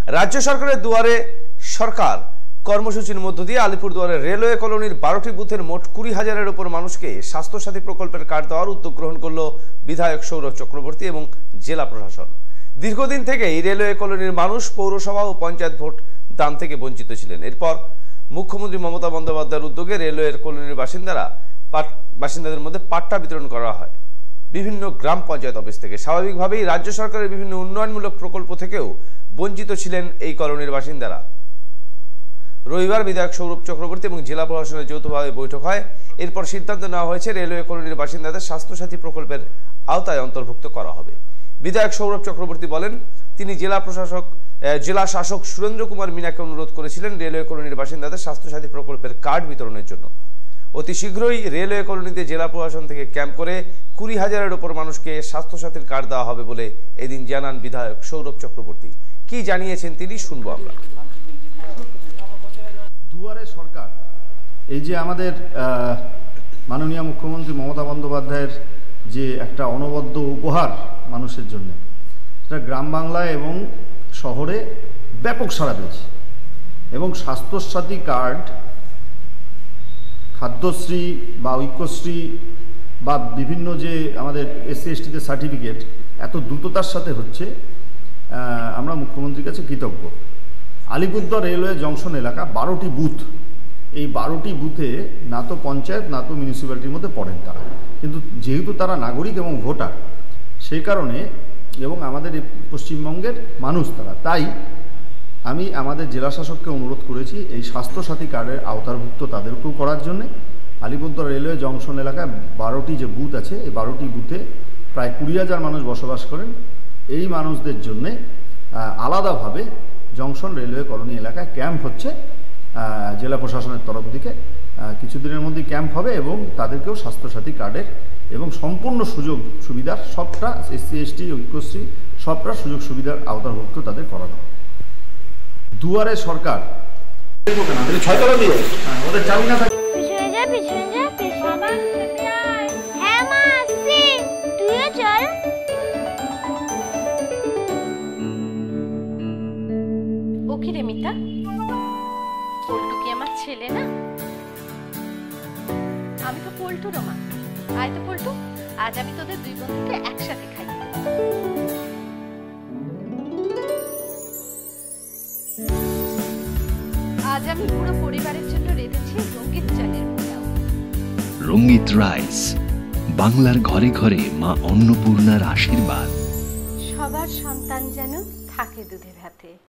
রাজ্য সরকারের দুয়ারে সরকার কর্মসূচির মধ্য দিয়ে আলিপুরদুয়ারের রেলওয়ে কলোনির 12টি বুথের মোট 20,000-এর উপর মানুষকে স্বাস্থ্যসাথী প্রকল্পের কার্ড দেওয়ার উদ্যোগ গ্রহণ করল বিধায়ক সৌরভ চক্রবর্তী এবং জেলা প্রশাসন। দীর্ঘদিন থেকেই রেলওয়ে কলোনির মানুষ পৌরসভা ও পঞ্চায়েত ভোট দান থেকে বঞ্চিত ছিলেন। এরপর মুখ্যমন্ত্রী মমতা বন্দ্যোপাধ্যায়ের উদ্যোগে রেলওয়ের কলোনির বাসিন্দাদের মধ্যে পাট্টা বিতরণ করা হয় বিভিন্ন গ্রাম পঞ্চায়েত অফিস থেকে। স্বাভাবিকভাবেই রাজ্য সরকারের বিভিন্ন উন্নয়নমূলক প্রকল্প থেকেও বঞ্চিত ছিলেন এই কলোনির বাসিন্দারা। রবিবার বিধায়ক সৌরভ চক্রবর্তী এবং জেলা প্রশাসনের যৌথভাবে বৈঠক হয়। এরপর সিদ্ধান্ত নেওয়া হয়েছে রেলওয়ে কলোনির বাসিন্দাদের স্বাস্থ্যসাথী প্রকল্পের আওতায় অন্তর্ভুক্ত করা হবে। বিধায়ক সৌরভ চক্রবর্তী বলেন, তিনি জেলা শাসক সুরেন্দ্র কুমার মিনাকে অনুরোধ করেছিলেন রেলওয়ে কলোনির বাসিন্দাদের স্বাস্থ্যসাথী প্রকল্পের কার্ড বিতরণের জন্য। অতি শীঘ্রই রেলওয়ে কলোনিতে জেলা প্রশাসন থেকে ক্যাম্প করে 20,000-এর উপর মানুষকে স্বাস্থ্যসাথীর কার্ড দেওয়া হবে বলে এদিন জানান বিধায়ক সৌরভ চক্রবর্তী। কি জানিয়েছেন তিনি শুনবো আমরা। দুয়ারে সরকার, এই যে আমাদের মাননীয় মুখ্যমন্ত্রী মমতা বন্দ্যোপাধ্যায়ের যে একটা অনবদ্য উপহার মানুষের জন্য, সেটা গ্রাম বাংলায় এবং শহরে ব্যাপক সাড়া পেয়েছে। এবং স্বাস্থ্যসাথী কার্ড, খাদ্যশ্রী বা ঐক্যশ্রী বা বিভিন্ন যে আমাদের SC STদের সার্টিফিকেট এত দ্রুততার সাথে হচ্ছে, আমরা মুখ্যমন্ত্রীর কাছে কৃতজ্ঞ। আলিপুরদুয়ার রেলওয়ে জংশন এলাকা 12টি বুথ, এই 12টি বুথে না তো পঞ্চায়েত না তো মিউনিসিপ্যালিটির মধ্যে পড়েন তারা, কিন্তু যেহেতু তারা নাগরিক এবং ভোটার, সেই কারণে এবং আমাদের পশ্চিমবঙ্গের মানুষ তারা, তাই আমি আমাদের জেলা শাসককে অনুরোধ করেছি এই স্বাস্থ্যসাথী কার্ডের আওতাভুক্ত তাদেরকেও করার জন্যে। আলিপুরদুয়ার রেলওয়ে জংশন এলাকায় 12টি যে বুথ আছে, এই 12টি বুথে প্রায় 20,000 মানুষ বসবাস করেন। এই মানুষদের জন্যে আলাদাভাবে জংশন রেলওয়ে কলোনি এলাকায় ক্যাম্প হচ্ছে জেলা প্রশাসনের তরফ থেকে। কিছুদিনের মধ্যেই ক্যাম্প হবে এবং তাদেরকেও স্বাস্থ্যসাথী কার্ডের এবং সম্পূর্ণ সুযোগ সুবিধার সবটা SC ST ঐক্যশ্রী সবটা সুযোগ সুবিধার আওতাভুক্ত তাদের করানো। দুয়ারে সরকার ছয়তলা দিয়ে ওদের চাবি না থাকে। ওকে মিতা, পল্টু কি আমার ছেলে না? আমি তো পল্টুর মা। আয় তো পল্টু, আজ আমি তোদের দুই বন্ধুকে একসাথে খাই। আজ আমি পুরো পরিবারের জন্য রেঁধেছি রঙ্গিত চালের পোলাও। রঙ্গিত রাইস, বাংলার ঘরে ঘরে মা অন্নপূর্ণার আশীর্বাদ। সবার সন্তান যেন থাকে দুধে ভাতে।